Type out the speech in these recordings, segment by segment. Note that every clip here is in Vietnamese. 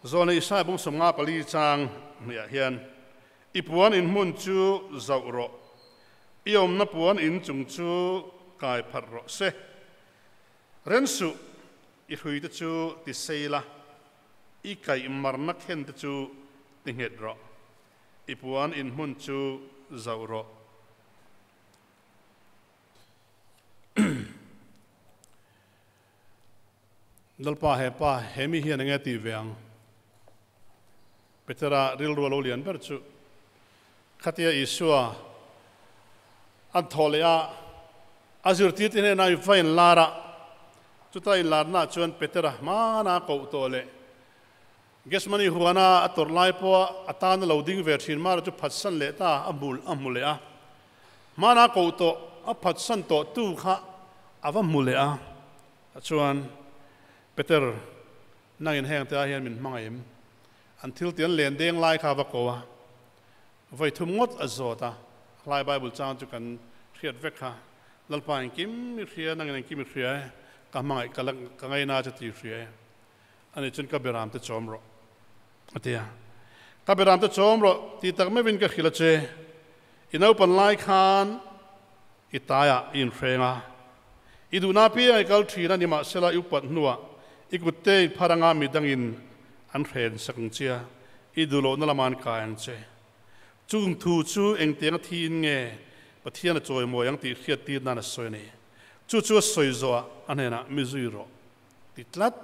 zone isai bung somnga pali chang mia hian ipuan in mun chu zauro iom na puan in chung chu kai phar ro se rensu I hui te chu ti seila I kai marna khen te chu tinget ro ipuan in mun chu zauro dalpa hepa hemi hian nge ti veang petera ril ro lo lian ber chu khatia isua an tholea azur ti tin na fain lara chutai larna chuan petera mana ko tole gesmani huana ator lai po atan loading version mar chu phatsan le ta amulea mana ko to a phatsan to tu kha awa mulea chuan Peter nangin heng te hian min mangaim until tian len deng lai kha va kowa vai thum ngot azota lai bible chang chu kan thiat vek kha lalpa kim mi khia nangin kim mi khia ka mangai kalang ka ngai na cha ti khia ani chun ka beram te chomro atia ka beram te chomro ti tak me vin ka khila che inau pan lai khan itaya in frenga iduna pi ai kal thina ni ma sela upat nuwa ikutte pharanga midangin an ren sakung chia idulo nalaman kaang che chung thu chu eng teng thin nge pathian choi mo yang ti khiat ti na na soi ni chu soi zo anena mizuiro titlat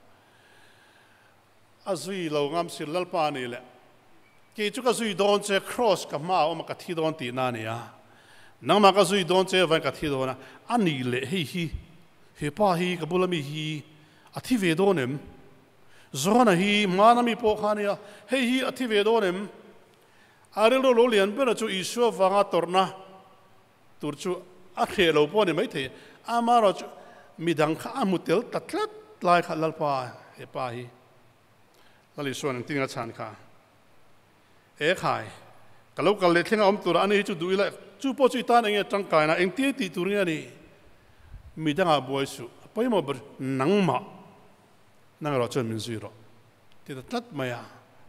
azui lo ngam sil lalpa ni le ki chu ka zui don che cross ka ma o ma ka thi don ti na ni ya nang ma ka zui don che van ka thi don na ani le hi pa hi ka bulami hi athi vedonem zona hi manami po khania hi athi vedonem arel lo lian per chu isu wanga torna turchu a khelo po ni mai the amaro midang kha amutel tatlat lai kha lalpa he pa hi lali suan tinga chan kha e khai kalau kal le thenga om tur ani chu duila chu po chu tan enge tangkai na eng ti turinga ni midanga boisu poimo ber nangma nang ro chon min zui ro ti tat maya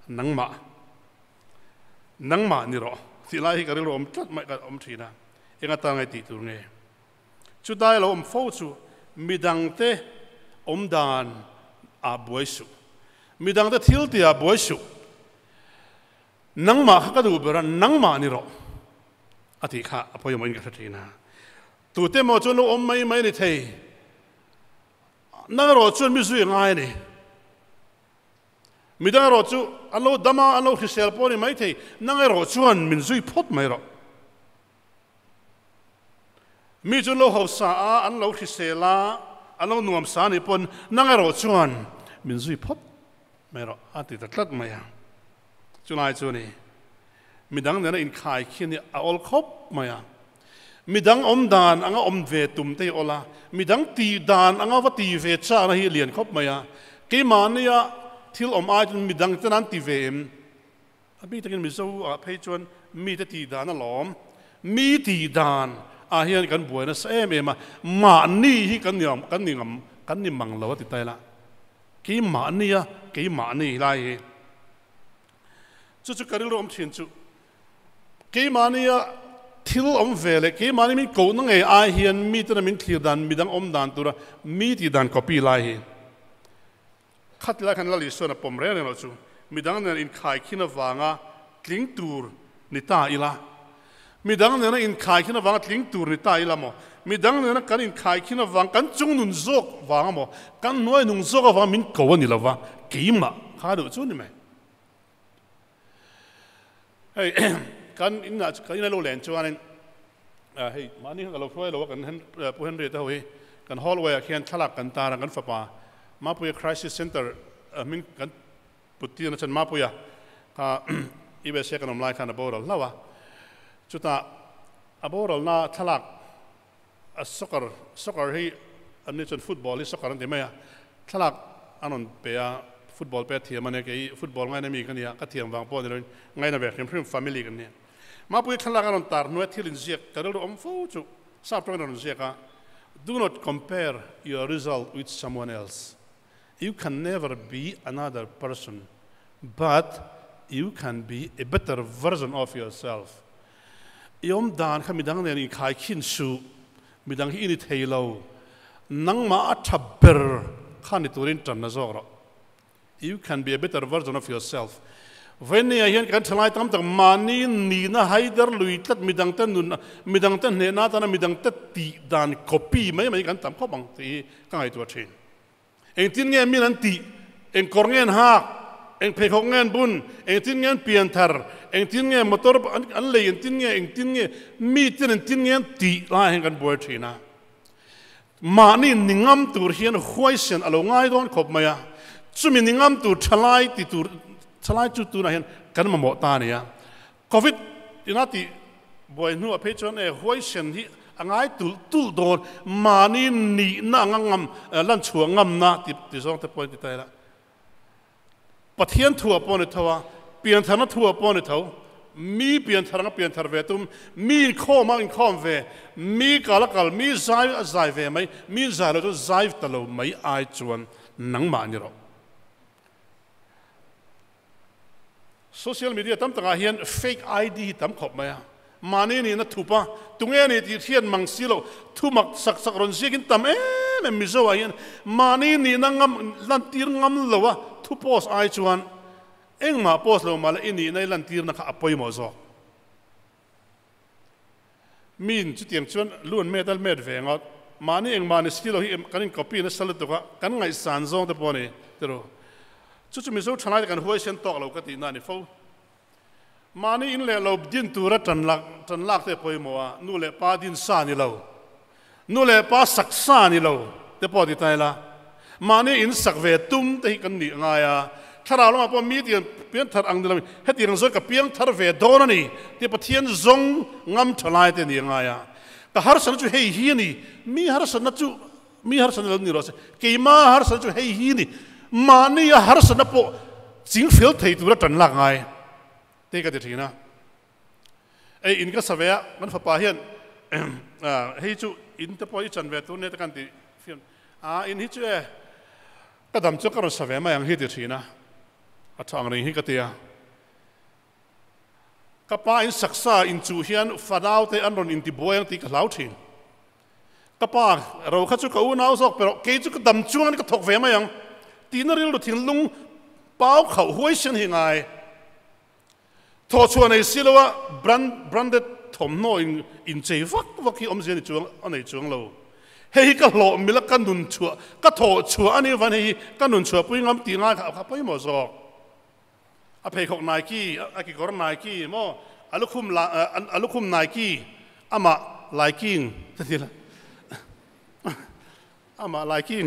nangma ni ro ti lai ka ro om tat mai ka om thina enga ta ngai ti tur nge chu dai lo om fo chu midang te om dan a boisu midang te thil ti a boisu nangma ka du ber nangma ni ro ati kha apoy mo in ka thina tu te mo chu lo om mai ni thei nang ro chun mi zui ngai ni mi dang ro chu alo dama alo khisel poni mai thei nang ro chuan min zui phot mai ro mi chu lo ho sa a an lo khisela alo nuam sa ni pon nang ro chuan min zui phot mai ro ati tatlat mai ya chu lai chu ni mi dang na in khai khin a ol khop mai ya midang om dan anga om ve tum te ola midang ti dan anga wa ti ve cha na hi lian khop maya ke mania thil om ai midang tanan ti ve em abi takin mi zo a phei chuan mi te ti dan a lom mi ti dan a hian kan buai na sem em ma ni hi kan ni mang lo ti tai la ke ma ni lai chu karil rom thin chu ke mania thil om vele ke mani min ko na nge a hian mi tan min thlir dan midang om dan tura mi ti dan copy lai hi khatla kan la li so na pom re no chu midang na in khai khina wanga tling tur ni ta ila midang na in khai khina wanga tling tur ni ta ila mo midang na kan in khai khina wang kan chung nun zok wanga mo kan noi nung zok wa min ko ni lawa ke ma kha do chu ni mai hey kan ina lo len chuan hey mani ka lo phoi lo kan han pu han re ta hoi kan hallway a khian thalak kan tar kan fa pa ma pu crisis center min kan putti na chan ma pu ya ka ibe se kan om lai khan abor lawa chuta abor na thalak a soccer hi ani chan football hi soccer an de ma thalak anon pe ya football pe thiam ane ke football ngai na mi kan ya ka thiam wang po ni ngai na ve khim family kan ne ma pui khala kan tar no thilin ziak karol om fo chu sa pro non ziaka do not compare your result with someone else you can never be another person but you can be a better version of yourself. Yom dan kami dang ne ni khai khin su midang hi ni theilo nang ma athaber khan ni turin tan na zoro. You can be a better version of yourself. When you hear kan thlai tam tak mani ni na haider lui tat midang tan nun midang tan ne na tan midang tat ti dan copy mai kan tam kho bang ti ka ai tu thin eng tin nge min an ti eng kor ngen ha eng phe khok ngen bun eng tin ngen pian thar eng tin nge motor an le eng tin nge mi tin ngen ti la heng kan boi thina mani ningam tur hian huaisen alo ngai don khop maya chumi ningam tur thalai ti tur salai chu tu na hian kan ma mo ta nia covid inati boy nu a pechon e hoisen hi angai tul don mani ni na ngam lan chuang ngam na ti song te point ta la pathian thua pon thawa pian thana thua pon thaw mi pian thara pian thar ve tum mi kho ma in khom ve mi kal mi zai ve mai mi zai lo zai talo mai ai chuan nang ma ni ro social media tam tanga hian fake ID tam khop maya mani ni na thupa tunge ni ti thian mangsilo thumak sak ron sikin tam mi zo hian mani ni na ngam lan tir ngam lowa thu post ai chuan engma post lo mala ini nei lan tir na kha apoi mo zo min chu tiang chuan luan medal med vengot mani engma ni skilo hi kanin copy na salat to kan ngai san zong te poni tero chu mi zo thanai kan huai sen tok lo ka ti na ni fo mani in le lo din tu ra tan lak te poi mo a nu le pa din sa ni lo nu le pa sak sa ni lo te po ti tai la mani in sak ve tum te kan ni nga ya thara lo pa mi ti pian thar ang de lo he ti rang zo ka piang thar ve do na ni te pathian zong ngam thalai te ni nga ya ka har san chu hei hi ni mi har san na chu mi har san lo ni ro se ke ma har san chu hei hi ni mani a har san po jing fil thei tu ra tan lak ngai te ka ti thina ei in ka savea man fa pa hian hei chu in te po I chan ve tu ne ta kan ti fian in hi chu e ka dam chu ka ro savea ma yang hi ti thina a thang ring hi ka tia ka pa in saksa in chu hian fadau te an ron in ti boyang ti ka lau thin ka pa ro kha chu ka u nau sok pero ke chu ka dam chuan ka thok ve ma yang tin ril ro thin lung pau khau huai sen hi ngai tho chuan ei silowa branded thom no in chei vak hi om zen chuang anei chuang lo hei ka hlo mila kan nun chua ka tho chua ani van hei kan nun chua pui ngam ti nga kha pai mo zo a phei khok nai ki a ki kor nai ki mo alukhum nai ki ama liking tatila ama liking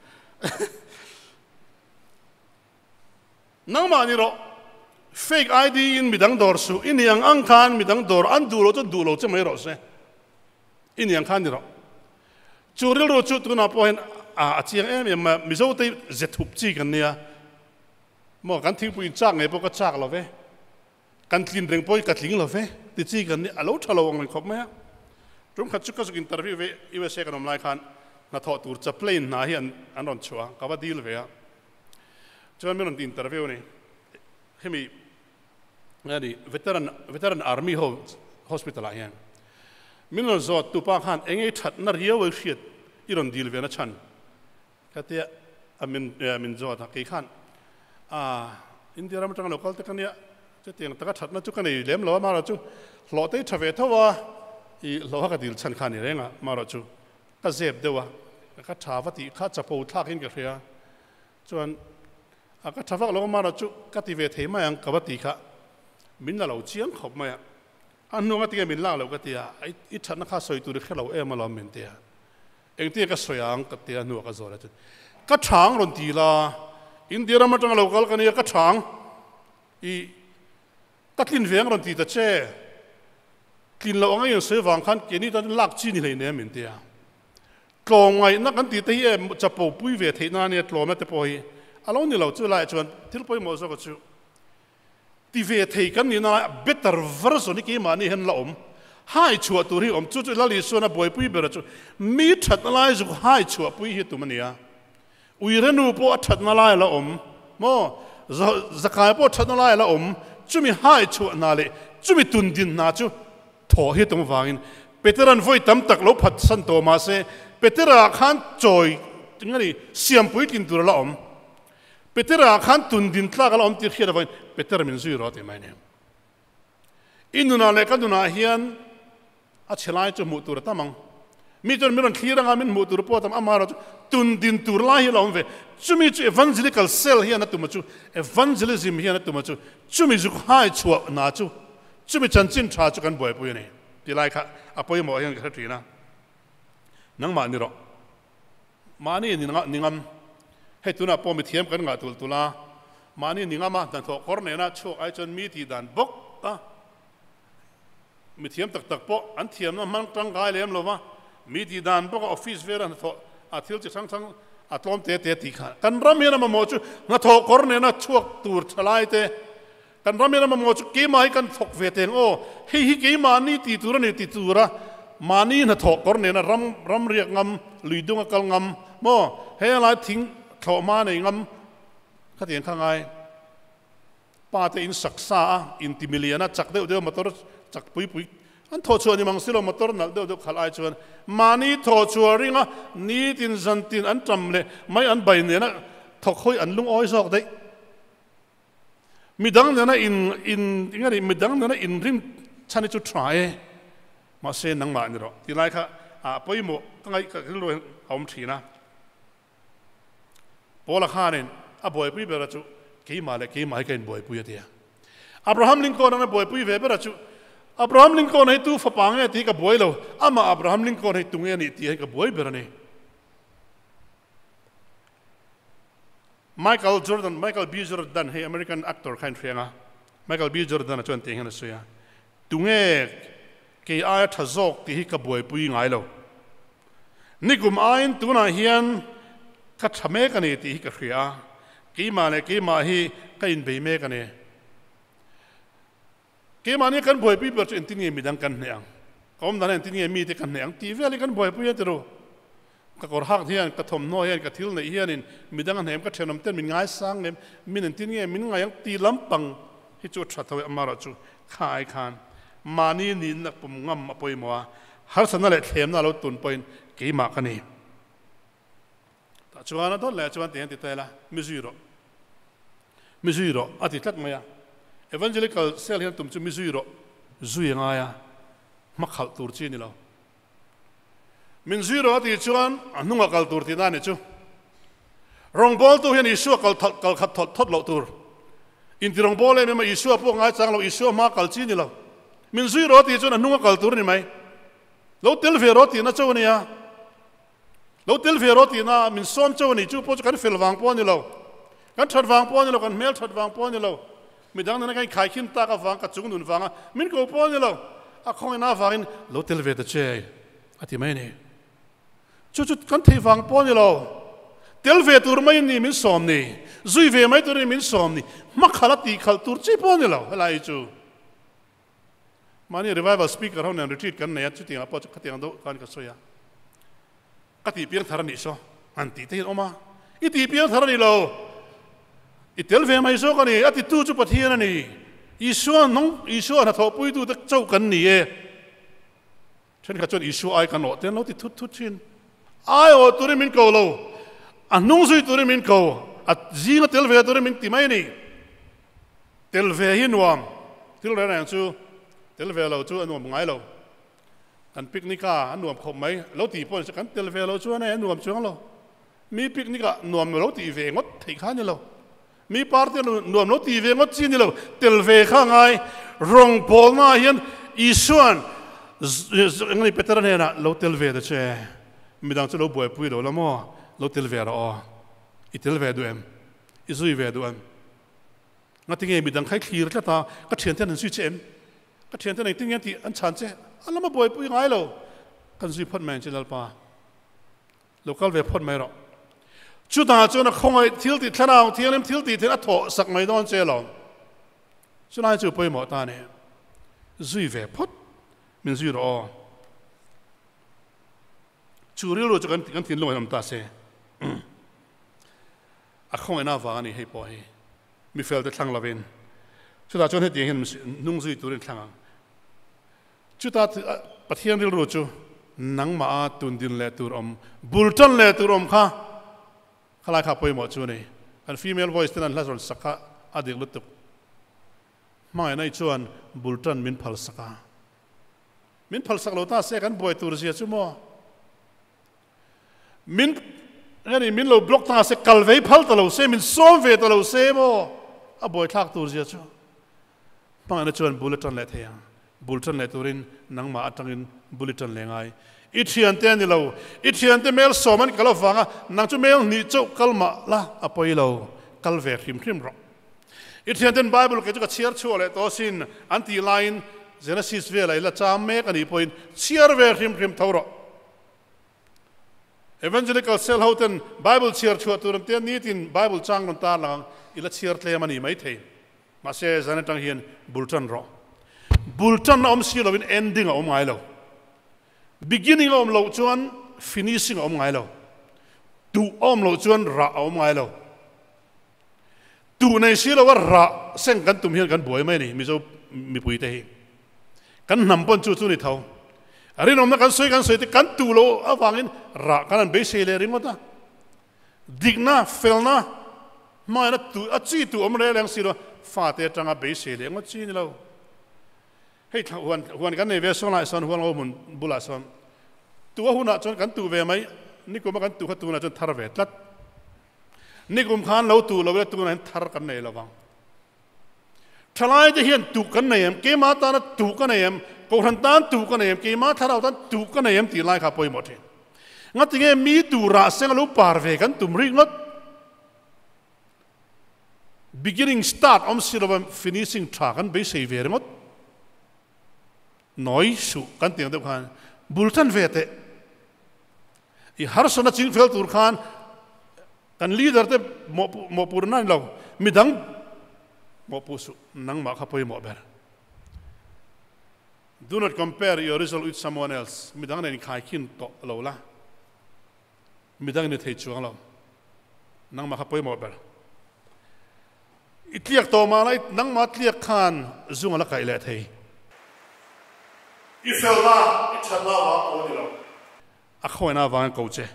nang ma ni ro fake ID in midang dor su in yang ang khan midang dor an du lo che mai ro se in yang khan ni ro chu ril ro chu tu na po hen a chiang em ma mi zo te zethup chi kan nia mo kan thing puin chak ngai po ka chak lo ve kan tlin reng poi ka tling lo ve ti chi kan ni alo thalo ang khop ma tum khat chu ka interview ve I we se kan om lai khan na tho tur cha plane na hi an ron chua ka ba deal ve a chuan mi ron interview ni hemi ngani veteran army hospital a hian min ron zo tu pa khan engei that na riaw we hriat I ron deal ve na chan ka te min zo ta ke khan India ram tang local te kan ya che tiang ta that na chu kan ei lem lo ma ra chu hlo te thave thawa I lo ha ka dil chan khan ni renga ma ra chu ka zep dewa ka thawati kha chapo thak in ka hria chuan ka thawak lo ma ra chu ka ti ve thei ma yang ka ba ti kha min la lo chiang khop ma ya anu nga ti min la lo ka ti ya I that na kha soi tu ri khelo e ma lo min te ya eng ti ka soyang ka ti anu ka zo la chu ka thang ron ti la India ram tang local kan ya ka thang I taklin veng ron ti ta che kin lo ngai se wang khan ke ni ta lak chi ni le ne min te ya tlong ngai na kan ti te hi chapo pui ve thei na ne tlom na te po hi alo ni lo chu lai chuan thil poi mo zo ka chu ti ve thei kan ni na better version ni ke ma ni hen la om hai chua tu ri om chu la li so na boi pui ber chu mi that na lai zu hai chua pui hi tu ma ni ya ui renu po that na lai la om mo zakai po thana lai la chumi hai chu na le chumi tun din na chu tho hi tong wangin Peteran voi tam tak lo phat san to ma se Petera khan choi ngani siam pui tin tur la Petera khan tun din tla ka la ti khia da vai Peter min zui ro ti mai ne inuna le kaduna hian a chelai chu mu tur tamang mi jon miron khira nga min mu tur po tam amara tun din tur la hi lom ve chumi chu evangelical cell hian atu ma chu evangelism hian atu ma chu chumi zu hai chu na chu chumi chan chin tha chu kan boi pui ne ti lai kha apoi mo hian ka thina nang ma ni ro ma ni ningam he tuna po mi thiam kan nga tul tula ma ni ningama dan tho kor ne na chu ai chon mi ti dan bok ta mi thiam tak po an thiam na man tang gai lem lo ma mi ti dan bok office ver an tho a thil chi sang a tlom te ti kha kan ram hian ma mo chu na tho kor ne na chuak tur thalai te kan ram hian ma mo chu ke mai kan thok ve teng o hi ke ma ni ti tur ni ti tura mani na thok kor ne na ram riak ngam luidung kal ngam mo he lai thing tho ma nei ngam kha tian khangai pa te in saksa in ti miliana chak de motor chak pui an tho chuan ni mang silo motor nal de khalai chuan mani tho chuan ringa ni tin zan tin an tam le mai an bai ne na thok khoi an lung oi sok dei midang na in ngari midang na in ring chani chu try ma se nang ma ni ro ti lai kha a poi mo ngai ka lo hom thina pola khanen a boy pui bera chu ke ma ken boy pui atia Abraham Lincoln na boy pui ve bera chu Abraham Lincoln hai tu fa pang ti ka boy lo ama Abraham Lincoln hai tu nge ni ti ka boy bera ni Michael B Jordan hey American actor khain fenga Michael B Jordan chuan te hena suya tu nge ke ai thazok ti hi ka boy pui ngai lo nikum ain tu na hian ka thame ka ni ti hi ka khria ke ma hi ka in be me ka ne ke ma ni kan boy pui per chen tin nge mi dang kan neang kom dan tin nge mi te kan neang ti ve kan boy pui te ro ka kor hak hian ka thom no hian ka thil nei hian in mi dang an hem ka thenom ten min ngai sang nem min tin nge min ngai ti lampang hi chu tha thoi amara chu khai khan mani ni na pum ngam apoi mo har sana le thlem na lo tun point ke ma ka ni ta chuan a don le chuan te ti tela mi zuro ati tlak maya evangelical cell hian tum chu mi zuro zui nga ya ma khal tur chi ni lo min zuro ati chuan anunga kal tur ti na ni chu rong bol tu hian isu kal khat thot lo tur in ti rong bol le me isu po ngai chang lo isu ma kal chi ni lo min zui ro ti chuan anunga kal tur ni mai lo tel ve ro ti na chu ni ya lo tel ve ro ti na min som chu ni chu po chu kan fel wang po ni lo kan thot wang po ni lo kan mel thot wang po ni lo mi dang na kan khai khin ta ka wang ka chung nun wang min ko po ni lo a khoi na wangin lo tel ve de che ati mai ni chu kan thei wang po ni lo tel ve tur mai ni min som ni zui ve mai tur ni min som ni ma khala ti khal tur chi po ni lo lai chu mani revival speaker hon and retreat kan ne chu ti apo chu khatiang do kan ka soya kati piang tharani so anti te oma iti piang tharani lo itel ve mai so kan ni ati tu chu pathian ani isu na tho pui tu tak chau kan ni e chen ka chon isu ai kan no ten lo ti thut chin ai o tu min ko lo anung zui tu min ko at zinga tel ve tu min ti mai ni tel ve hi nuam til ra na chu tel ve lo chu anuam ngai lo kan picnica anuam khom mai lo ti pon se kan tel ve lo chu na anuam chuang lo mi picnica nuam lo ti ve ngot thei kha ni lo mi parte nuam lo ti ve ngot chi ni lo tel ve kha ngai rong pol na hian isuan ngai petra ne na lo tel ve de che mi dang chu lo boi pui lo mo lo tel ve ro I tel ve du em I zui ve du em ngati nge mi dang khai khir tla ta ka thian ten an sui chem ka thian ten ting yan ti an chan che alama boi pui ngai lo kan zui phot man chelal pa local ve phot mai ro chu da chu na khongai thil ti thlanaw thialem thil ti the a tho sak mai don che lo chu nai chu poi mo ta ne zui ve phot min zui ro chu ri ro chu kan thin lo nam ta se a khongai na wa ni hei po hi mi fel te thlang lavin chu ta chon he tiang hin nung zui turin thlang chu ta pathian ril ru chu nang ma tun din le tur bulton le tur kha khalai kha poi mo chu nei an female voice ten an lazon saka adik lutuk mai nai chuan bulton min phal saka min phal sak lo ta se kan boy tur sia chu mo min ngani min lo block ta se kalvei phal ta lo se min som ve ta lo se mo a boy thak tur sia chu mai na chuan bulletin le thea bulletin le turin nang ma atangin bulletin le ngai ithian te ni lo ithian te mel soman kalo wanga nang chu mel ni chu kalma la apoi lo kalve khim ro ithian ten bible ke chu ka chiar chu le to sin anti line Genesis ve la cham me kan i point chiar ve khim thoro evangelical sel hoten bible chiar chu turam te ni tin bible chang non ta lang ila chiar tle mani mai the ma se zan tang hian bulletin ro bulletin si lo in ending ngai lo beginning lo chuan finishing ngai lo tu lo chuan ra ngai lo tu nei si lo ra seng kan tum hian kan boi mai ni mi zo mi pui te hi kan nam pon chu ni thau ari nom na kan soi te kan tu lo awangin ra kan an be se le ring mata digna felna mai na tu a chi tu le leng si lo fa te tanga be se le ngo chi ni lo hei huan kan nei ve so lai son huan mun bula son tu huna chon kan tu ve mai ni ko ma kan tu kha tu na chon thar ve tlat ni kum khan lo tu lo ve tu na thar kan nei lawang thalai te hian tu kan nei em ke ma ta na tu kan nei em ko han tan tu kan nei em ke ma tharau tan tu kan nei em ti lai kha poi mo the ngat nge mi tu ra seng lo par ve kan tum ri ngot beginning start silom finishing tra kan be sei ve ngot nói su kan tiang de khan bultan vete i har sona ching fel tur khan kan leader te mo purna lo midang mo pusu nang ma khapoi mo ber do not compare your result with someone else midang nei khai kin to lo la midang ni thei chuang lo nang ma khapoi mo ber itliak to ma lai nang ma tliak khan zunga la kai le thei Ifela itala wa odilo a khoina wang ko che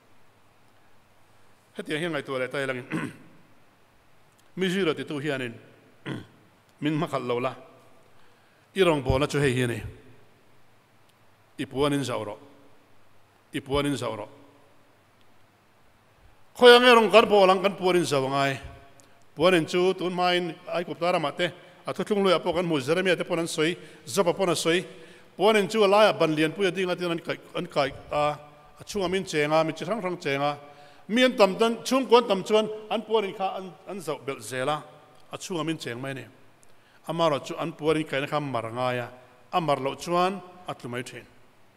hetia hian ngai to le tai lang mi jiro ti tu hianin min ma khal lo la irong bo na chu he hiani ipuanin zauro khoya ngerong kar bo lang kan puanin zawangai puanin chu tun main ai ko tara mate a thutlung lo apo kan mu jeremia te ponan soi zapa pona soi Puanin chu la ban lian pu ding atin an kai a chunga min chenga mi chi rang chenga mian tam tan chung kon tam chuan an puanin kha an zau bel zela a chunga min cheng mai ne amaro chu an puanin kai na kham mar nga ya amar lo chuan atlumai then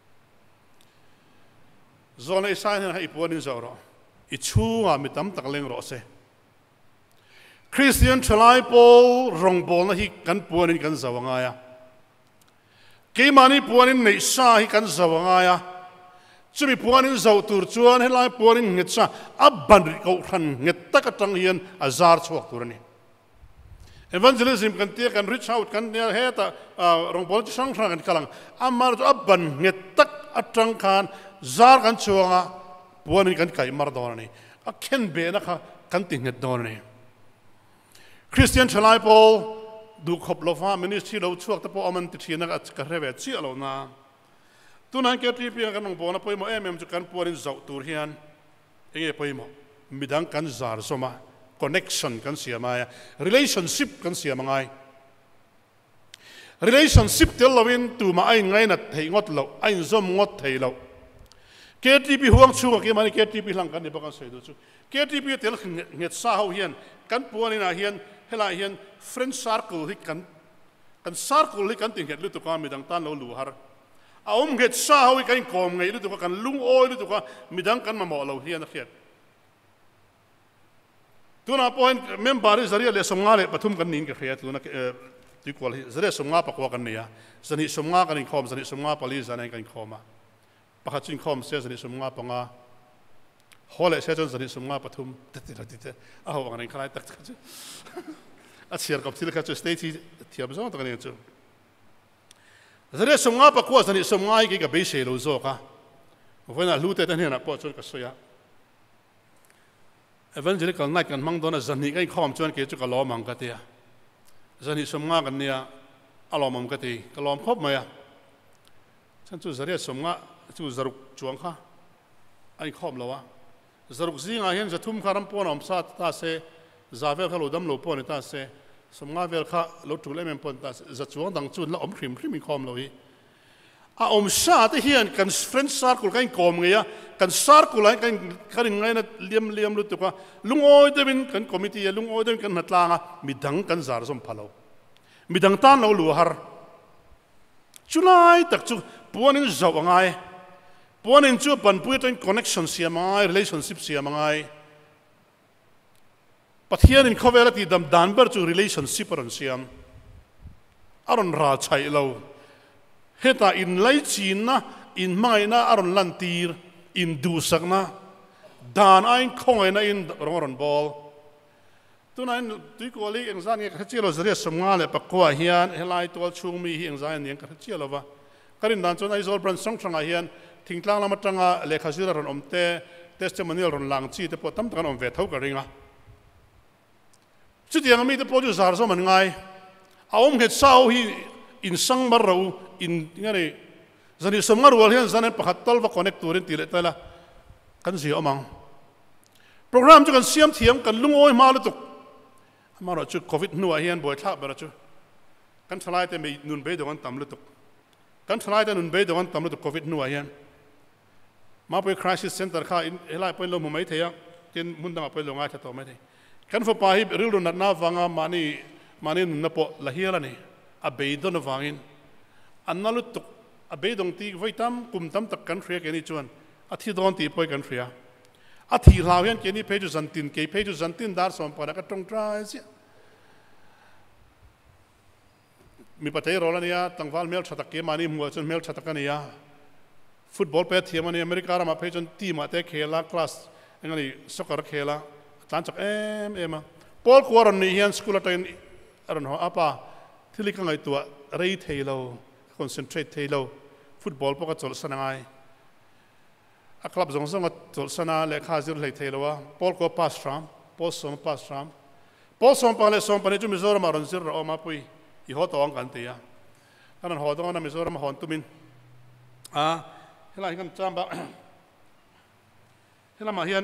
zona isain ha i puanin zawro i chunga mi tam tak leng ro se Christian thalai pol rong bol na hi kan puanin kan zawanga ya ke mani puanin nei sa hi kan zawanga ya chumi puanin zaw tur chuan helai puanin nget sa abban ri ko khan nget tak atang hian azar chuak turani evangelism kan te kan reach out kan ne heta rong bol chi sang kan kalang amar chu abban nget tak atang khan zar kan chuanga puanin kan kai mar donani a ken be na kha kan ti nget donani Christian thalai pol du khop lo fa ministry lo chuak ta po aman ti thina ka reve chi alo na tunan ke tri pi kan bo na poimo chu kan puarin zau tur hian enge poimo midang kan zar soma connection kan siama relationship kan siama ngai relationship tel lawin tu ma ai ngai na thei ngot lo ai zom ngot thei lo ke tri pi huang chu ke mani ke tri pi lang kan ni ba kan sei du chu ke tri pi tel nget sa ho hian kan puanin a hian hela hian friend circle hi kan circle hi kan ting het lu tu ka midang tan lo lu har a het sa ho kan kom ngai lu tu kan lung oi lu tu ka midang kan ma mo lo hian a khiat tuna point member zaria le somnga le pathum kan nin ka khiat tuna ti kwal zaria somnga pa ko kan nia zani somnga kan khom zani somnga pali zani kan khoma pakhat chin khom se zani somnga pa nga hole se chon zani sumnga pathum tete a ho wang khalai tak chu a chiar kap thil kha chu state thiam zo tak ni chu zare sumnga pa ko zani sumnga ki ka be se lo zo ka voina lute tan hena po chon ka soya evangelical night kan mang dona zani kai khom chon ke chu ka lo mang ka tia zani sumnga kan nia alo mam ka ti ka lom khop ma ya chan chu zare sumnga chu zaruk chuang kha ai khom lo wa zaruk zinga hian zathum kharam pon om sa ta se zavel khalo dam lo pon ta se somnga vel kha lo tul em pon ta za chuang dang chun la om khrim khrim khom lo hi a om sa te hian kan friend circle kan kom nge ya kan circle ai kan kharin ngai na liam lu tu ka lungoi de bin kan committee ya lungoi de kan natlanga midang kan zar som phalo midang tan lo lu har chulai tak chu puanin zawangai puanin chu pan pui ten connection siamai relationship siamai pathian in khovelati dam danber chu relationship ron siam aron ra chai lo heta in lai chin na in mai na aron lantir in du sakna dan ain khoi na in ron bol tunain tui ko li engzan nge khachilo zria somnga le pakwa hian helai tol chung mi hi engzan nge khachilo wa karin dan chon ai zol bran song changa hian thingtlang lama tanga lekha sira ron omte testimonial ron lang chi te po tam tan om ve thau ka ringa chu tiang mi te po ju zar zo man ngai a om het sau hi in sang mar ro in ngani zani somnga rual hian zanen pakhat tol va connect turin tile tala kan si omang program chu kan siam thiam kan lungoi ma lu tuk amaro chu covid nu a hian boi tha bara chu kan thalai te me nun be dongan tam lu tuk kan thalai te nun be dongan tam lu tuk covid nu a hian ma poi crisis center kha in helai poi lo mu mai theya tin mundang poi lo ngai tha to mai the kan fo pa hi ril ru na wanga mani na po la hiala ni a be don wangin annalu tuk a be dong ti voitam kum tam tak kan thria ke ni chuan a thi don ti poi kan thria a thi hlaw hian ke ni pheju zantin ke pheju zantin dar som para ka tong trai si mi patei rola nia tangwal mel thatak ke mani mu chun mel thatak ania football pe thiamani america ra ma phejon team ate khela class engani soccer khela tan chak em pol koron ni hian school atain aron ho apa thili ka ngai tua rei theilo concentrate theilo football poka chol sanangai a club zong zong chol sana le kha zir lei theilowa pol ko pass ram pol som pa le som pa ne chu mizoram aron zir ro ma pui I ho tawang kan tia kanan ho tawang na mizoram hon tumin a helai kan chamba helama hian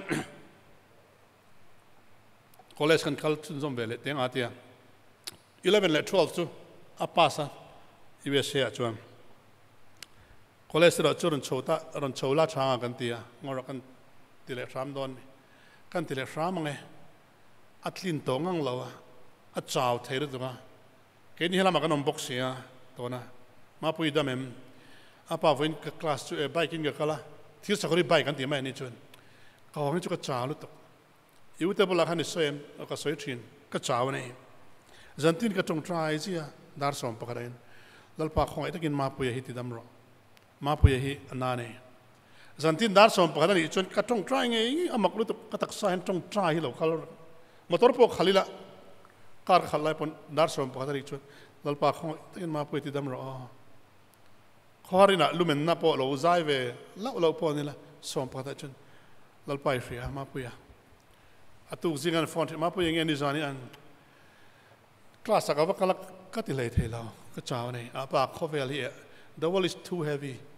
college kan kal chun zom vele teng atia 11 le 12 chu a pasa USA chuan college ro churun chota ron chola thanga kan tia ngor kan tile ram don kan tile ram nge atlin tongang lawa a chaw theiru tunga ke ni helama kan om box ya tona ma pui da mem apa voin ka class chu e biking ga kala thir sakori bike kan ti mai ni chun ka hong chu ka chaw lu to iu te bola khan soem ka soi thin ka chaw nei zantin ka tong trai zia dar som pakarain lalpa khong itakin ma pui hi ti dam ro ma pui hi anane zantin dar som pakadani chun ka tong trai nge amak lu to ka tak sa hen tong trai hi lo khal motor po khalila kar khalai pon dar som pakadani chun lalpa khong itakin ma pui ti dam ro khorina lumen na po lo zai ve lo po ni la som pakada chun lalpa ria ma pui atu zingan font ma pui nge ni zani an class ka va kala ka ti lei thela ka chaw nei apa khovel hi the wall is too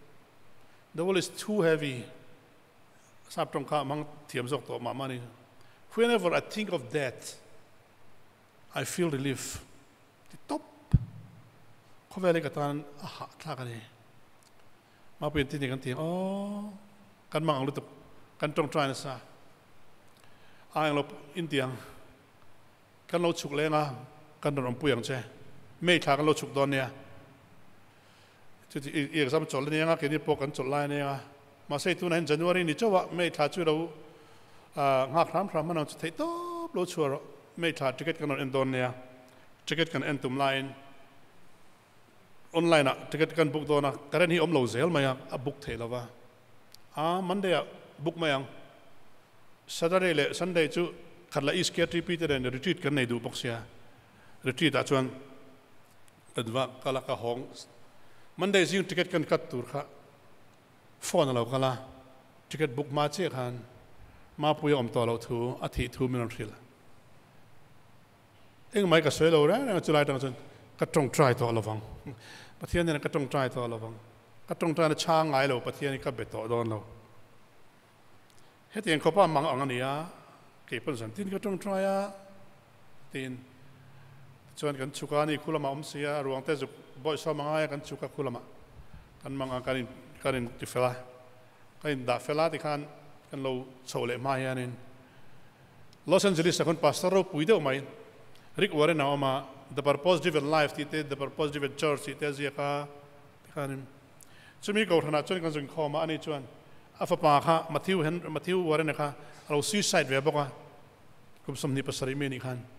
heavy sap tong kha mang thiam jok to ma mani whenever I think of that I feel relief the top khovel ka tan ha thla ka ni ma pin ti ni kan ti kan mang lu tu kan tong try na sa ai lo indiang kan lo chuk le nga kan ron puyang che mei thla kan lo chuk don nia chu ti exam chol ne nga ke ni po kan chol lai ne nga ma sei tu na January ni chawa mei thla chu ro nga khram man chu thei to lo chu ro mei thla ticket kan en don nia ticket kan en tum line online ticket kan book dona karen hi om lo zel maya a book thei lawa Monday book mayang Saturday และ Sunday จู่ขัดละอีสเกตรีปีเตอร์เนี่ยรีทรีตกันในดูปกเสียรีทรีตอาจวนอัดว่ากะละกะหงมันได้ซิ่งติเกตกันกัดตัวค่ะฟอนเรากะละติเกตบุกมาเชี่ยกันมาปุยอมตัวเราทูอาทิตย์ทูมิลลิลเอ็งไม่กระสวยเราแล้วจุฬาตั้งจนกระจงใจตัวเราฟังประเทศนี้กระจงใจตัวเราฟังกระจงใจช้างไงเราประเทศนี้ก็เบ็ดต่อโดนเราเฮ็ดเองเขาป้ามังอังนี้อ่ะเก็บเป็นสันตินกระจงใจอ่ะตินชวนกันชุกานี่คุลมาอมเสียรวงเตจุบ่อยซ้อมมังไงกันชุกาคุลมากันมังอังกันติเฟล่ากันด่าเฟล่าที่กันเราโชว์เล่มาอย่างนี้ลอสแอนเจลิสคนพาสเตอร์เราปุยเดียวไหมริกวาร์เรนเอามา the purpose driven life ที่เต the purpose driven church ที่เตเสียค่ะที่ขานี่ช่วงนี้ก็ขนาดช่วงกันส่งข้อมาอันนี้ชวนอาฟปาค่ะมาทิววาร์เรนนะคะเรา suicide เว็บบอกว่ากุมสมนิปสริมีนี่ขัน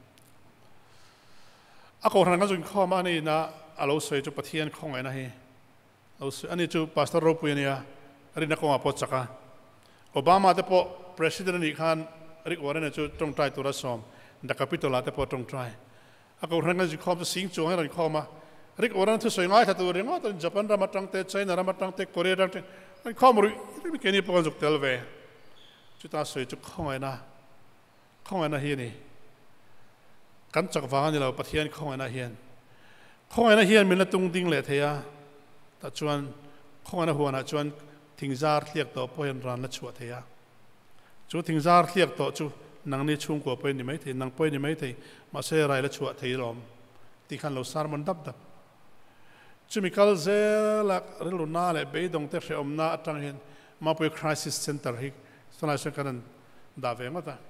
อาก็ขนาดกันส่งข้อมาอันนี้นะเราสวยจุปเทียนของไอ้นะเฮเราอันนี้จุพาสเตอร์เราปุยเนี่ยอันนี้นักข่าวปอดสักค่ะโอบามาแต่พอ president นี่ขันริกวาร์เรนจุตรงใจตัวรัศมีดักพิโตลาแต่พอตรงใจอากูรังกันจะข้อมจะสิงจงให้เราข้อมาริกวารันที่สวยงามถ้าตัวเรื่องว่าตอนญี่ปุ่นรามาตั้งแต่ไชน่ารามาตั้งแต่เกาหลีตั้งแต่ข้อมูลไม่มีแค่นี้พอกันจุดเทลเวจุดตาสวยจุดข้องไอ้นะเฮียนี่กันจักรวาลนี่เราปะเทียนข้องไอ้นะเฮียนมีนัดตรงดิ่งเลยเทียแต่ชวนข้องไอ้นะหัวนะชวนทิ้งจาร์เรียกต่อพอเห็นร้านนัดชัวเทียจุดทิ้งจาร์เรียกต่อจุนังนี่ชุ่มกว่าไปนี่ไม่ถึงนังไปนี่ไม่ถึงมาเสียอะไรแล้วชัวที่ลมที่ขันเราสารมันดับจุมิคัลเซลักเรื่องน่าเลยไปดงเตะเสียอมน่าตั้งเห็นมาไป crisis center ฮิสนายส่วนกันดาเวงก็ตา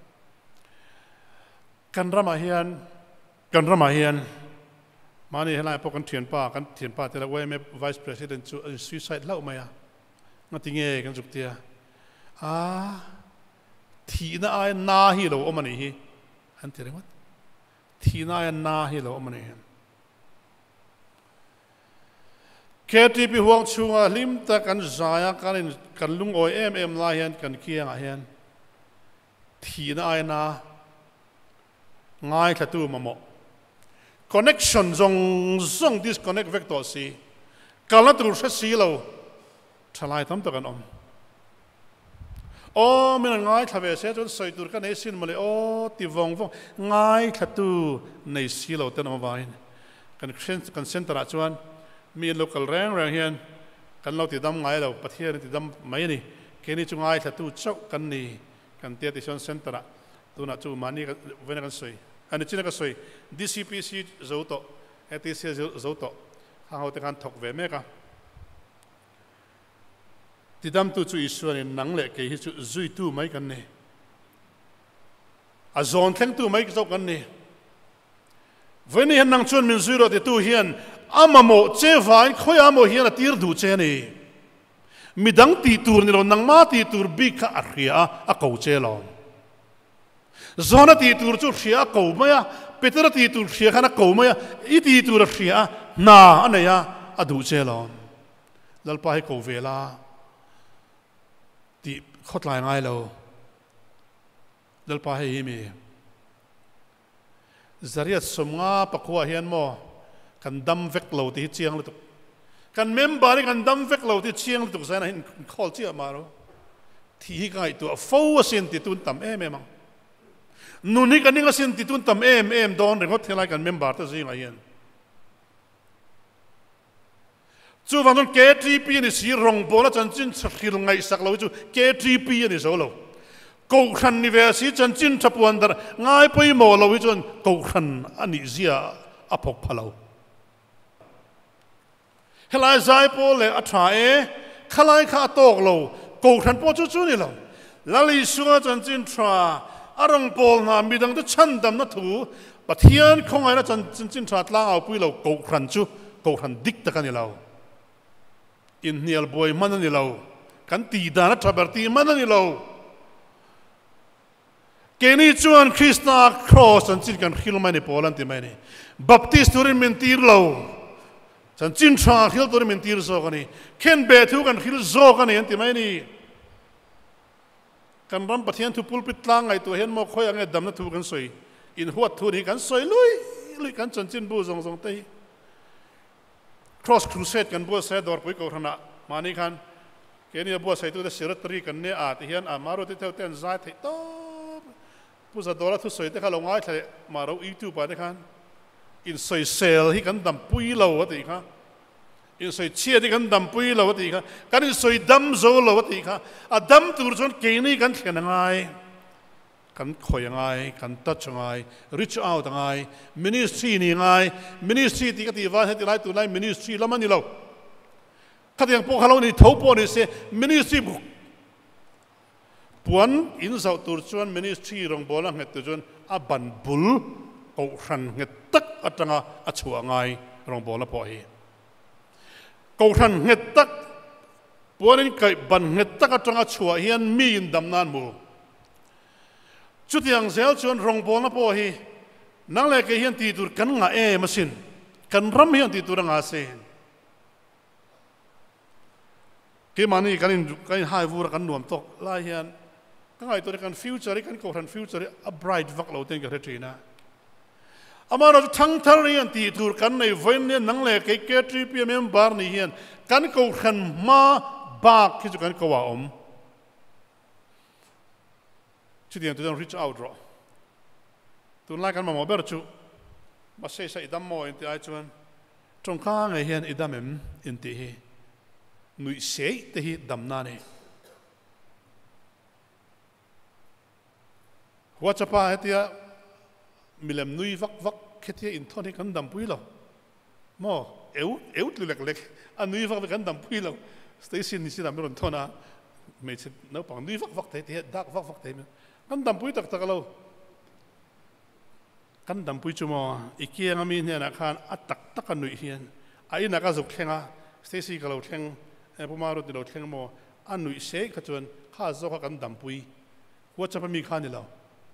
กันรำมาเฮียนมานี่เห็นอะไรพวกกันเถียนป้าแต่ละเว้ยไม่ vice president จู suicide เล่าไหมอ่ะงั้นที่เงี้ยกันจุกเตียทีน่าไอ้นาฮิโลอมันนี่ฮิอันที่เรียกว่าทีน่าไอ้นาฮิโลอมันนี่แค่ที่พี่ห่วงชัวลิมตะกันใจกันลุงโอยลายเห็นกันเคียงเห็นทีน่าไอ้นาง่ายแค่ตัวมาหมด connection จง disconnect vector สิการละตัวเสียเราทลายทั้งตัวกันโอ้ไม่ง่ายถ้าเวสจนใส่ตัวกันในสิ่งมาเลยโอ้ตีวงง่ายถ้าตัวในสิ่งเราเต้นมาไว้กันเส้นตลาดชวนมี local แรงเฮียนกันเราติดดำง่ายเราประเทศติดดำไม่นี่แค่นี้จงง่ายถ้าตัวเจ้ากันนี่กันเตี้ยที่ชวนเส้นตลาดตัวน่ะจูมันนี่เว้นกันสวยอันนี้จีนก็สวย DCPC จะอุตโต ATC จะอุตโตข้างเขาติดกันถกเวเมกันที่ดำตัวจู่อิสราเอลนังเล็กที่จู่จุยตัวไม่กันเนี่ยอาจอนแทงตัวไม่ก็กันเนี่ยวันนี้เห็นนังชวนมินซุยรถที่ตัวเฮียนอามาโมเจ้าฟ้าคอยอาโมเฮียนตีร์ดูเจนี่มีดังตีตัวนี่เรานังมาตีตัวบิ๊กอาเรียอาเกาเจลองจอนตีตัวจู่เชียอาเกาไม่อะเปเตอร์ตีตัวเชียขนาดเกาไม่อะอีตีตัวเชียน่าอันนี้อะดูเจลองแล้วไปให้เกาเวลาที่ขดลายง่ายเราเดินไปให้มีจริยสมงาปะขวาเฮียนโมกันดำเวกเหล่าที่เชียงเลยตุกกันเมมบาร์กันดำเวกเหล่าที่เชียงเลยตุกใส่ในคอลเชียมาเราที่ง่ายตัวฟูสินที่ตุนต่ำมั้งนู่นนี่กันนี่ก็สินที่ตุนต่ำโดนเรื่องเขาเท่าไรกันเมมบาร์ตัวสิ่งอะไรเฮียนจู่วันนั้นKTPนี่สีรงโบราณจันจินสักทีลงไงสักเราจู่KTPนี่โซโลกูขันนี่เวสีจันจินทับวันดาง่ายไปหมดเราวิจารณ์กูขันอันนี้เสียอภพพลาวเฮลัยใจโปเลอัฐาขลายข้าตกเรากูขันโปจู่นี่เราแล้วลิสัวจันจินทราอารมณ์โปลนามีดังจะชันดำนัทหูปะเทียนคงไงนะจันจินทราตลาเอาปุยเรากูขันจู่กูขันดิกตะกันนี่เราอินเนียลบอยมันนี่เรากันตีดานะทับร์ตีมันนี่เราเกนี่ชวนคริสต์ครอสฉันจินกันฮิลมันนี่โปแลนด์ที่ไม่นี่บัพติสต์ตัวนี้มันตีร์เราฉันจินชาฮิลตัวนี้มันตีร์โซกันนี่เคนเบทูกันฮิลโซกันนี่ที่ไม่นี่ kan ram pathian thu pulpit tlang ngai tu hen mo khoi ange dam na thu kan soi in huat thu ni kan soi lui kan chon chin bu zong zong te cross crusade kan bo se dor pui ko thana mani khan ke ni bo sai tu da siratri kan ne a ti hian a maro te theu ten zai thei to pu za dora thu soi te kha longai thale maro youtube pa te khan in soi sel hi kan dam pui lo ti kha in soi chia ti kan dam pui lo ti kha kan in soi dam zo lo ti kha a dam tur chon ke ni kan thlen ngai kan khoi ngai kan touch ngai reach out ngai ministry ni ngai ministry ti ka ti va he ti lai tu lai ministry lamani lo ka tiang po khalo ni tho po ni se ministry puan in zau tur chuan ministry rong bola nget tu chuan a ban bul ko ran nget tak atanga a chua ngai rong bola po hi ko ran nget tak puan in kai ban nget tak atanga chua hian mi in dam nan mu chút yang zel chuan rong bol na po hi nang le ke hian ti tur kan nga e masin kan ram hian ti tur nga se ke mani kan hai vur kan nuam tok lai hian kangai tur kan future kan ko ran future a bright vak lo ten ka retina amaro thang thar hian ti tur kan nei voin ne nang le ke tri pm bar ni hian kan ko ran ma ba ki chu kan ko wa om chút tiền tôi đang reach out rồi tôi lại kan mà bảo chú mà say idam mo in ti ai chuan trong khang ngày hiền idam em in ti hi nui sei te hi dam na ne WhatsApp hetia milem nui vak hetia in thon hi kan dam pui lo mo eu tu lek an nui vak kan dam pui lo station ni si dam ron thona me chit no pang nui vak te dak vak te kan dam pui tak lo kan dam pui chumo ikiang ami ne na khan atak tak anui hian ai na ka zuk thenga stacy ka lo theng pumaro ti lo theng mo anui se ka chuan kha zo ka kan dam pui WhatsApp mi khan ni lo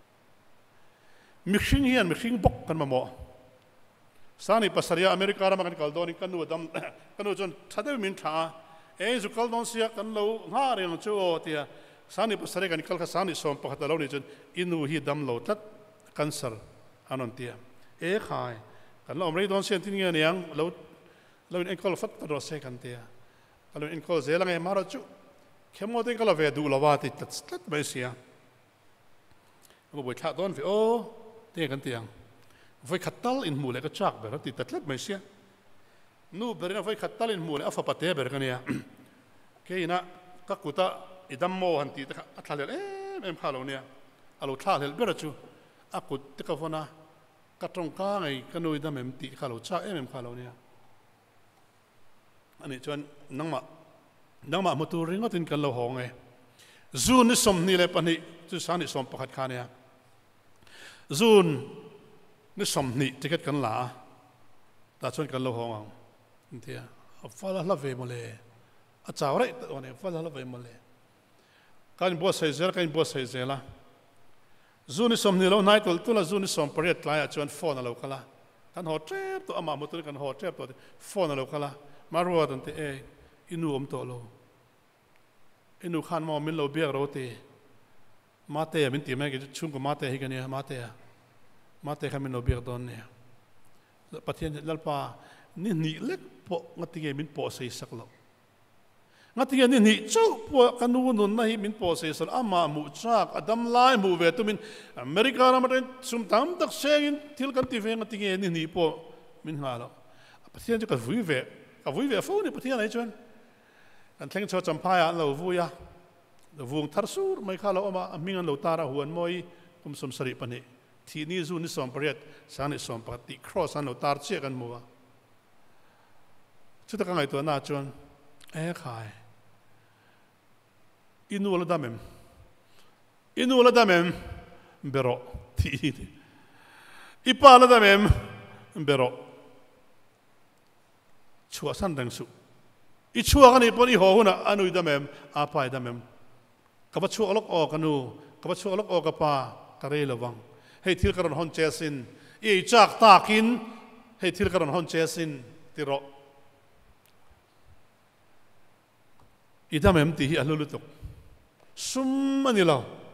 mixing hian mixing bok kan mo sani pasaria america ra kan kaldoni kan nu dam kan nu chon thade min tha e zu kaldon sia kan lo nga reng chu o tia sani pasare kan kal kha sani som pakhat lo ni chun inu hi dam lo tat cancer anon tia e khai kan lo mrei don sian tin nge niang lo in kol fat ro se kan tia lo in kol zelang e maro chu khemo te kala ve du lawa ti tat mai sia bo boi tha don vi o te kan tiang voi khatal in mu le ka chak ber ti tat mai sia nu berina voi khatal in mu le afa pate ber kan ya ke ina ka kuta idam mo han ti ta athalel em khalo nia alo thalel berachu akut te ka fona ka tong ka ngai kanu idam em ti khalo cha em khalo nia ani chuan nangma mutu ringa tin kan lo hong e zun ni som ni le pani chu sani som pakhat khania zun ni som ni ticket kan la ta chuan kan lo hong tia fala la ve mo le a chaw rai ta one fala la ve mo le kan bo sai zela zuni som ni lo nai tol la zuni som pariat lai chuan phone lo kala kan ho trep to ama mutu kan ho trep to phone lo kala marwa dan te inu om to lo inu khan mo min lo biak ro te mate min ti me ge chung ko mate hi gania mate kha min lo biak don ne pathian lalpa ni lek po ngati ge min po sei sak lo ngati ge ni chu po kanu nun na hi min po sei sal ama mu chak adam lai mu ve tu min america na maten sum tam tak sengin til kan ti ve ngati ge ni po min ha lo pathian ju ka vui ve fo ni pathian ai chuan an thleng cho champai an lo vuya lo vung thar sur mai kha lo ama aming an lo tara huan moi kum som sari pani thi ni zu ni som pariat sani som pati cross an lo tar che kan muwa chu ta ka ngai to na chuan khai inu la damem bero ti ipa la damem bero chua san dang su I chua kan ipon I ho huna anu damem apa damem ka chua lok o kanu ka chua lok o ka pa ka re lawang hei thil karon hon chesin I chak takin hei thil karon hon chesin tiro idamem ti hi alulutok sum ani lo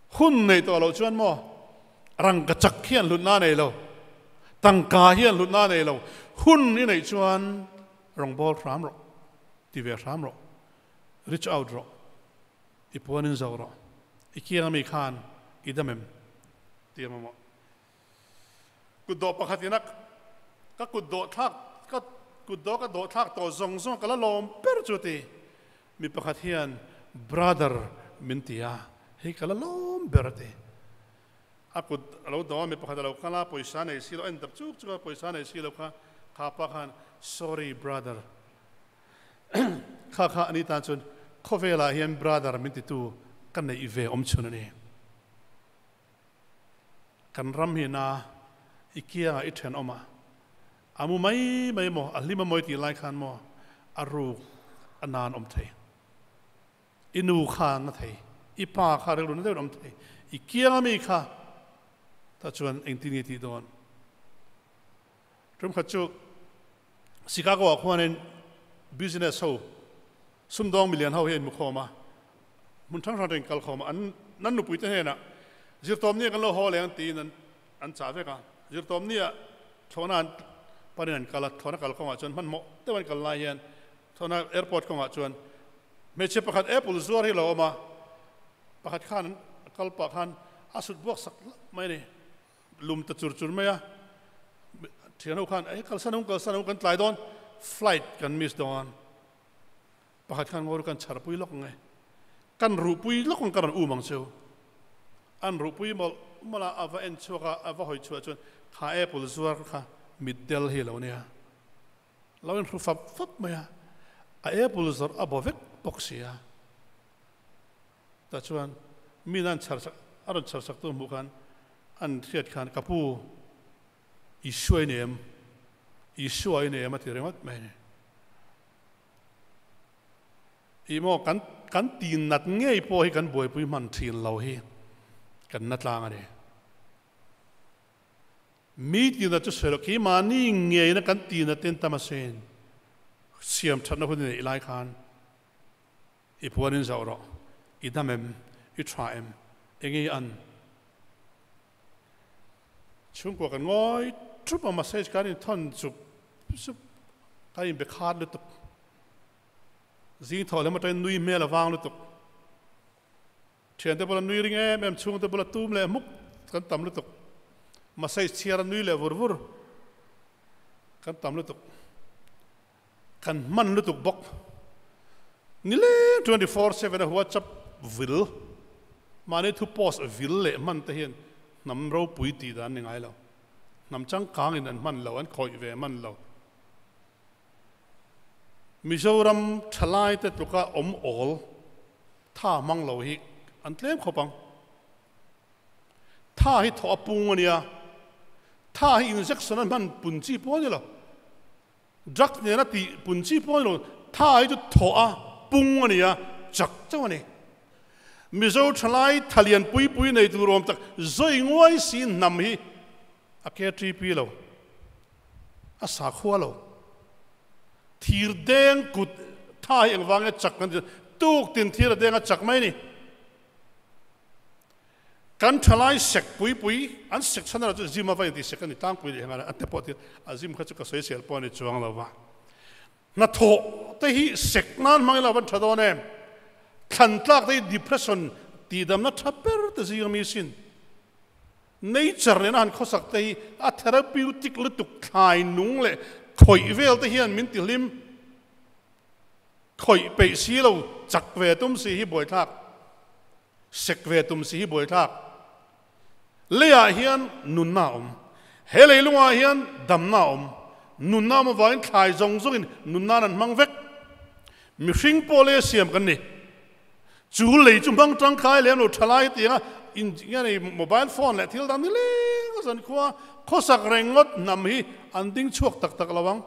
hun này to lo chuan mo răng cái chắc hiền lụt na này lo tăng cá hiền lụt na này lo hun như này chuan rong bol ram ro ti về ram ro reach out ro ipuanin zau ro ikiang mi khan idamem tiam mo kudo pakhatinak ka kudo thak ka kudo ka do thak to zong zong kala lom per chuti mi pakhat hian brother mintia hi kala lom berte akud alo do mi pakhat alo kala poisa nei silo en tap chuk chuk poisa nei silo kha pa khan sorry brother kha ani ta chun khovela hian brother minti tu kan nei ve om chun ani kan ram hi na ikia i then oma amu mai mo alima moi ti lai khan mo aru anan om thei inu khan na thei ipa kha re lu na om thei ikia mi kha ta chuan engtini ti don trum khachu Chicago khwanin business ho sumdong million ho hen mu khoma mun thang thang kal khoma an nan nu puite hena zirtom ni kan lo ho leng ti nan an cha ve ka zirtom ni a thona parin kala thona kal khoma chon man mo te wan kal lai hian thona airport khoma chon me che pakhat apple zuar hi lo ma pakhat khan kal pa khan asut bok sak mai ni lum ta chur chur maya thiano khan ai kal sanung kan tlai don flight kan miss don pakhat khan ngor kan char pui lok ngai kan ru pui lok kan u mang cheu an ru pui mala ava en choka ava hoi chua chun kha apple zuar kha middle hi lo nia lawen ru fap maya a apple zuar abovek boxia ta chuan minan char aron char sak tu mu khan an thiat khan kapu ishuai nem ati remat mai ne imo kan tin nat ngei po hi kan boi pui man thin lo hi kan nat lang ani mi ti na chu sero ki mani ngei na kan tin na ten tamasen siam thana hu ni lai khan ipuanin zauro idamem i traem engei an chung ko kan ngoi trup a message kan in thon chup ka in be khad lu tuk zing thole ma tai nui me la wang lu tuk thian te bola nui ring em chung te bola tum le muk kan tam lu tuk message chiara nui le vur kan tam lu tuk kan man lu tuk bok ni le 24/7 WhatsApp vil mane thu post vil le man te hian nam ro pui ti dan ni ngai lo nam chang kang in an man lo an khoi ve man lo Mizoram thalai te tuka ol tha mang lo hi an tlem khopang tha hi tho apung ania tha hi injection an man punchi po ni lo drug ne na ti punchi po lo tha hi tu tho a pung ania chak chawani Mizo thalai thalian pui nei tu rom tak zoi ngoi sin nam hi a ke tri pi lo a sa khwa lo thir deng kut thai eng wange chak kan tuk tin thir deng a chak mai ni kan thalai sek pui an sek chana ra zima vai ti sek ni tang pui le ngara ate pot azim kha chu ka soi sel pon ni chuang lo wa na tho te hi sek nan mang la ban thadone khan tlak te depression ti dam na thaper te zi mi sin nature ne nan khosak te a therapeutic lutuk khai nung le khoi vel te hian min ti lim khoi pe si lo chak ve tum si hi boi thak sek ve tum si hi boi thak leya hian nun na hele lunga hian dam na nun na ma vain khai zong zong in nun na nan mang vek mi hring pole siam kan ni chu lei chu bang tang khai le no thalai tinga in yani mobile phone le thil dan ni le zan khwa khosak rengot nam hi anding chuak tak lawang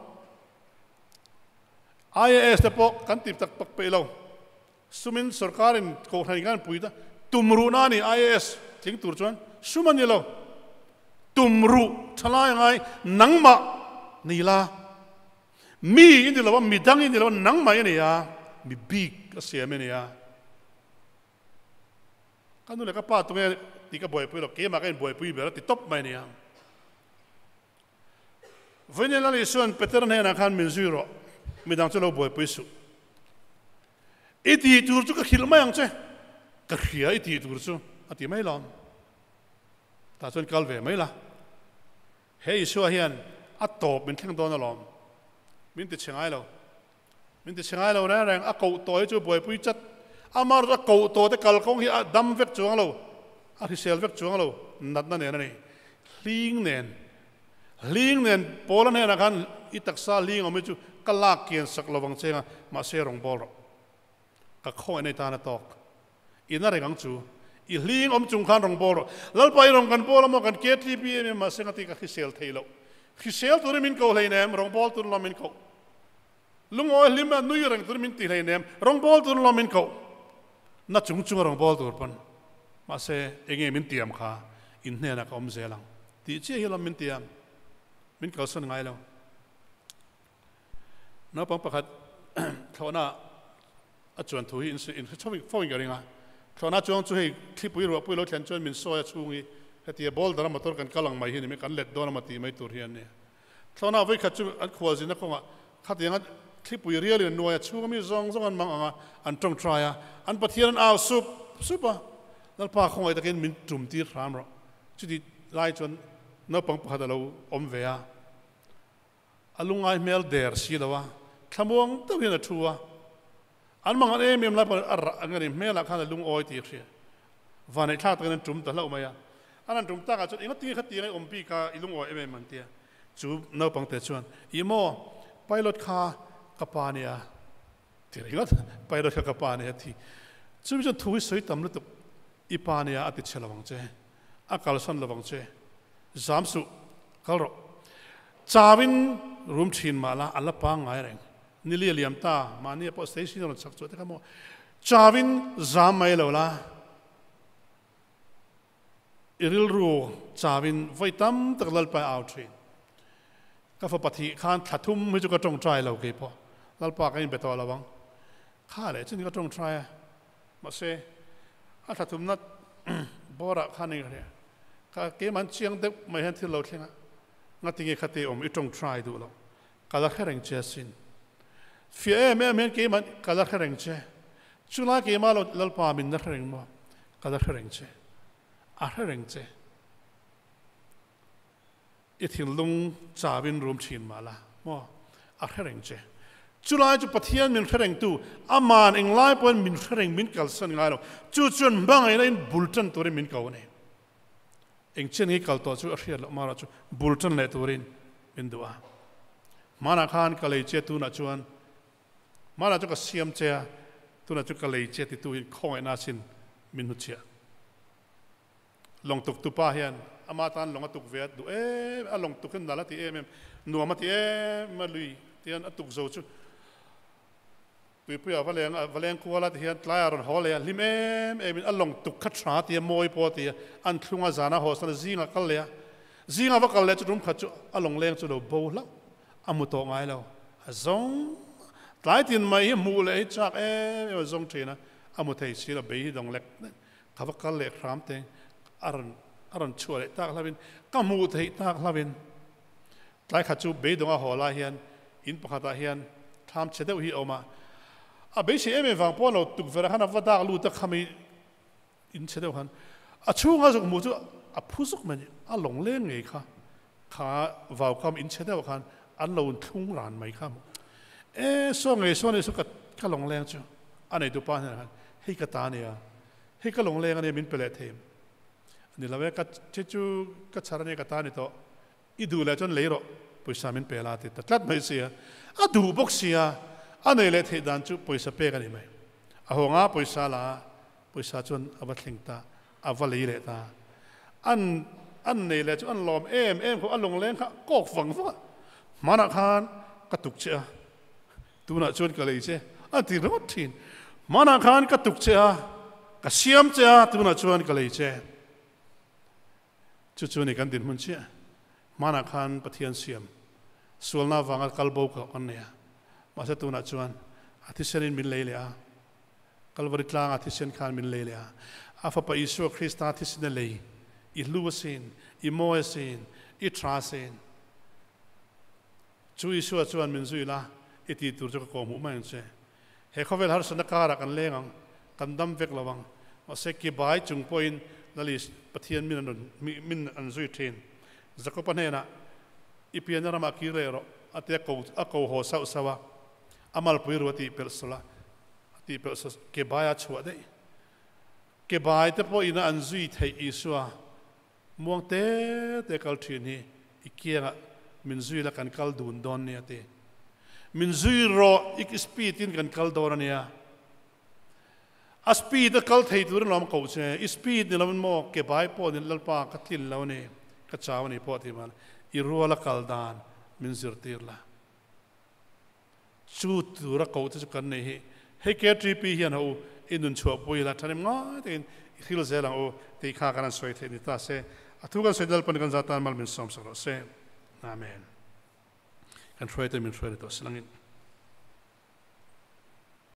IAS te po kan tip tak pak pe lo sumin sarkarin ko thani kan puida tumru na ni IAS thing tur chuan suman ni lo tumru thalai ngai nangma ni la mi in lo mi dang in lo nangma ni ya mi big ka siam ni ya kan nu le ka pa tu nge ti ka boy pui lo ke ma ka boy pui be ti top mai ni ang vene la le son peter ne na khan min zero mi dang chalo boy pui su iti tur chu ka khil mai ang che ka khia iti tur chu ati mai lom ta chon kal ve mai la hei su hian a top min theng don lom min ti chengai lo na rang a ko toy chu boy pui chat amar a ko to te kal kong hi a dam vek chuang lo a hi sel vek chuang lo nat na ne na ni ling nen pola ne na kan i taksa ling omi chu kalak kian sak lawang chenga ma se rong bol ro ka khoi nei ta na tok ina rengang chu i ling om chung khan rong bol ro lal pai rong kan pola mo kan KTP me ma se ngati ka hi sel thailo hi sel tur min ko lei nem rong bol tur lo min ko lungo lima nu yurang tur min ti lei nem rong bol tur lo min ko na chung rong bol tur pan ma se enge min tiam kha in ne na ka om zelang ti che hi lo min tiam min ka son ngai lo na pang pakhat thona a chuan thu hi in chomi phone ga ringa thona chuang chu hei clip wi ro pui lo thlen chuan min soya chungi hetia bol dara motor kan kalang mai hi ni me kan let don ma ti mai tur hian ne thona vai kha chu an khwal zin na khonga khatinga clip wi real in noya chu mi zong an mang anga an tong try an pathian aw supa dal pa khongai takin min tum ti ram ro chu di lai chuan na pang pakhat lo om ve a alungai mel der si lawa thamuang to hian a thuwa an mang an em la pa angani mela khan lung oi ti khria vanai thla takin tum ta lo maya anan tum ta ka chu inga ti khati ngai om pi ka ilung oi em man tia chu no pang te chuan imo pilot kha kapania tiringat pilot kha kapania thi chu chu thui soi tam lu tu ipania ati chelawang che akal san lawang che zamsu kalro chawin room thin mala ala pa ngai reng nili liam ta mani po station ron sak chu te kamo chawin zam mai lo la iril ru chawin voitam taklal pa out train ka fa pathi khan thathum mi chu ka tong try lo ke po lal pa ka in beto lawang kha le chen ka tong try ma se a thathum na bora khani re ka ke man chiang de mai han thil lo thlenga ngatinge khate om I tong try du lo kala khereng che sin fie men ke man kala khereng che chula ke ma lo lal pa min na khereng mo kala khereng che a khereng che I thin lung chawin room thin mala mo a khereng che chula chu pathian min khereng tu aman eng lai pon min khereng min kal san ngai lo chu chun bang ai in bultan tur min ko ne eng chen hi kal to chu a hriat lo mara chu bultan le turin min duwa mana khan kalei che tu na chuan mana chu ka siam che tu na chu kalei che ti tu in khoi na sin min hu chia long tuk tu pa hian ama tan long atuk vet du a long tuk kan dala ti nuam ti ma lui tian atuk zo chu tui puya valeng kuala ti hian tlai aron hole lim a long tuk kha thra ti moi po ti an thlunga zana hosna zinga kal le zinga va kal le chu rum kha chu a long leng chu lo bo la amu to ngai lo zong tlai tin mai mu le chak zong thina amu thei si la be dong lek kha va kal le khram te aron chua tak lavin ka mu thei tak lavin tlai kha chu be donga hola hian in pakhata hian tham chedeu hi oma a be se wang pon lo tuk vera hana wadak lu ta khami in chedeu han a chunga jok mu chu a phusuk man a long le ngei kha vaw kam in chedeu khan an lo thung ran mai kham so ngei so ne so ka long leng chu anei tu pa han hei ka ta ne ya hei ka long leng ane min pele them ni lawe ka chechu ka charane ka ta ni to I du le chon leiro poisa min pela ti ta tlat mai sia a du bok sia anei le the dan chu poisa pe ka ni mai a honga poisa la poisa chon awa thling ta awa le le ta an nei le chu an lom em ko along leng kha kok wang fa mana khan ka tuk che tu na chon ka le che a ti ro thin mana khan ka tuk che ka siam che tu na chon ka le che chu ni kan din mun che mana khan pathian siam sulna wangal kalbo ka on ne ma sa tu na chuan athi serin min le le a kalvari tlang athi sen khan min le le a afa pa Isu Krista thisina lei I luasin I moesin I trasin chu Isu chuan min zui la I ti tur chu ko mu mai che he khovel har sana kara kan lengang kan dam vek lawang o se ki bai chung point lalis pathian min an zui thin zakopan hena ipiana rama kirero ate ko ho sa sawa amal puirwati persula ti persos ke baya chua de ke bai te po ina an zui thei Isua muang te kal thini ikianga min zui la kan kal dun don ne ate min zui ro ik speed in kan kal dor ania a speed the kal thei tur lom ko che speed ni lom mo ke bai po ni lalpa ka tlin lo ni ka chaw ni po ti man I ruala kal dan min zir tir la chu tur ko te kan nei he ke tripi hian ho inun chua pui la thanim nga tin khil zela o te kha kan soi the ni ta se athu kan soi dal pan kan zatan mal min som so se amen kan try to min try to slangin